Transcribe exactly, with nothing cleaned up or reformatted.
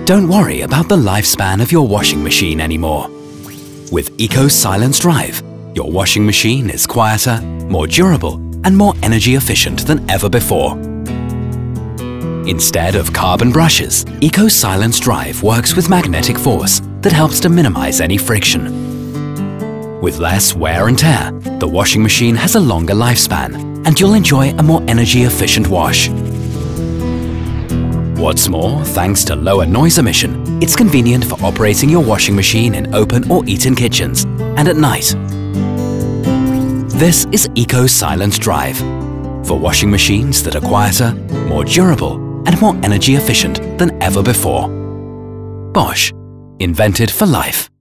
Don't worry about the lifespan of your washing machine anymore. With EcoSilence Drive, your washing machine is quieter, more durable, and more energy efficient than ever before. Instead of carbon brushes, EcoSilence Drive works with magnetic force that helps to minimize any friction. With less wear and tear, the washing machine has a longer lifespan and you'll enjoy a more energy-efficient wash. What's more, thanks to lower noise emission, it's convenient for operating your washing machine in open or eat-in kitchens and at night. This is EcoSilence Drive for washing machines that are quieter, more durable, and more energy efficient than ever before. Bosch, invented for life.